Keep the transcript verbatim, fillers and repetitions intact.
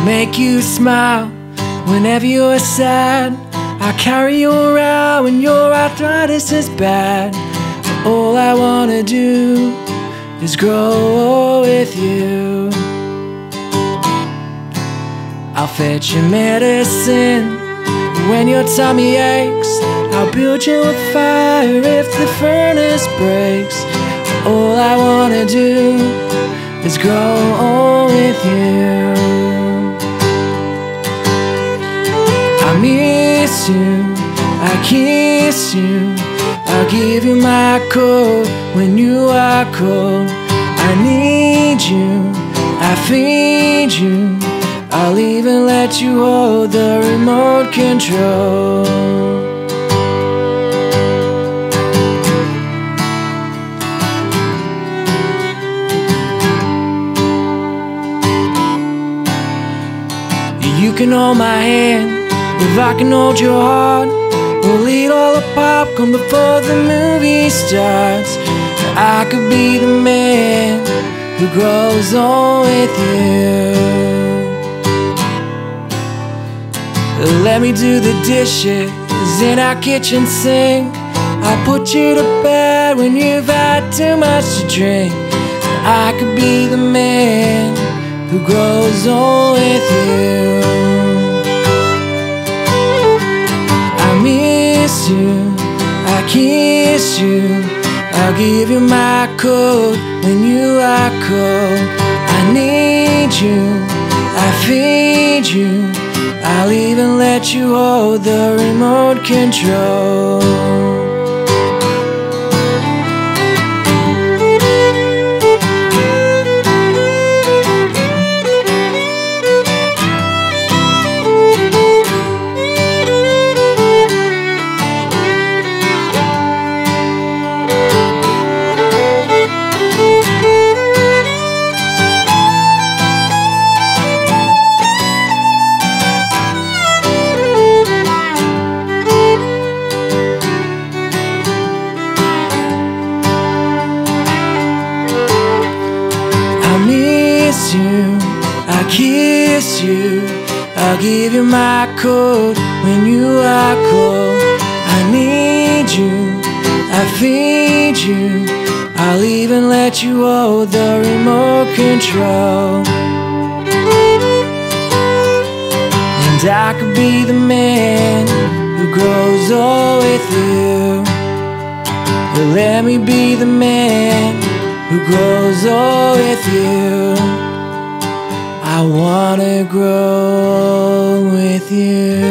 make you smile whenever you're sad. I carry you around when your arthritis is bad. But all I wanna do is grow with you. I'll fetch your medicine when your tummy aches. I'll build you a fire if the furnace breaks. But all I wanna do is grow with you. I miss you, I kiss you, I'll give you my coat when you are cold. I need you, I feed you, I'll even let you hold the remote control. You can hold my hand if I can hold your heart. We'll eat all the popcorn before the movie starts. I could be the man who grows old with you. Let me do the dishes in our kitchen sink. I'll put you to bed when you've had too much to drink. I could be the man who grows old with you. I miss you, I kiss you, I'll give you my coat when you are cold. I need you, I feed you, I'll even let you hold the remote control. You, I kiss you, I'll give you my coat when you are cold. I need you, I feed you, I'll even let you hold the remote control. And I could be the man who grows old with you. But let me be the man who grows old with you. I wanna grow with you.